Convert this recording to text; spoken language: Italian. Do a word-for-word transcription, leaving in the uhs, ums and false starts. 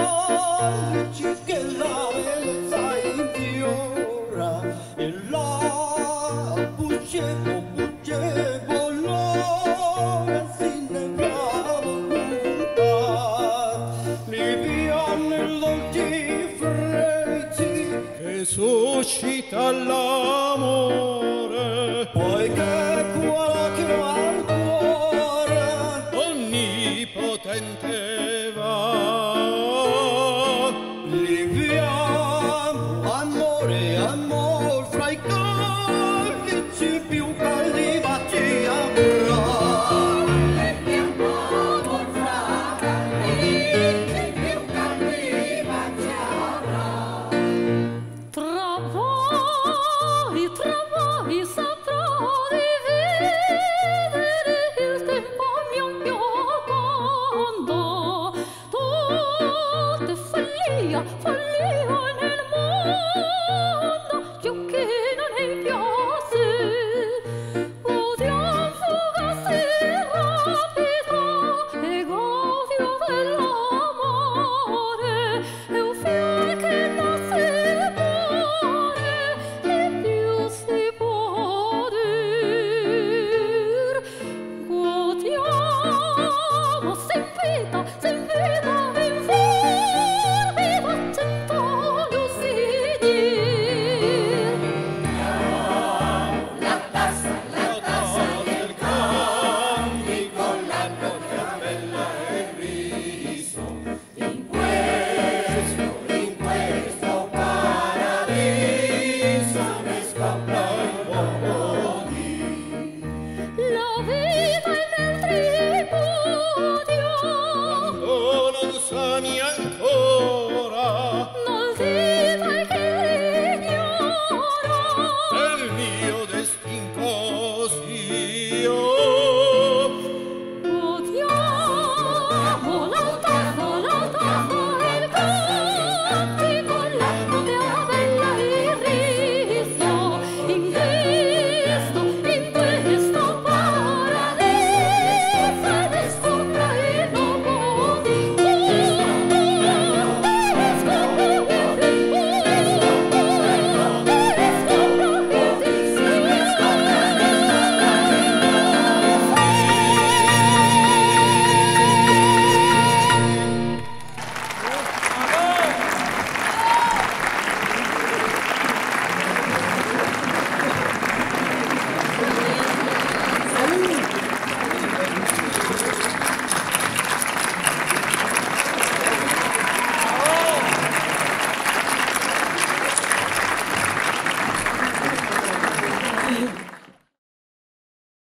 dici che la bellezza infiora e la bucevo, bucevo l'ora sin nella volontà livia nell'olti freddi che suscita l'amore poiché qualche al cuore onnipotente va liviamo amore amor fra i calici più caldi baci avrà liviamo amor fra i calici più caldi baci avrà Tra voi, tra voi saprò dividere il tempo mio biocondo. Tutto è follia, follia nel mondo. Io che non ne piace, odio fugace rapido e godio dell'amore. È un fiore che nasce e muore, e più si può dir. Godiamo sin vita, sin vita, in fervida cento lusidi. La tassa, la tassa del cantico, la notte bella e riso. In questo, in questo paradiso ne scappa il uomo di la vita è nel tripudio. quando non sani ancora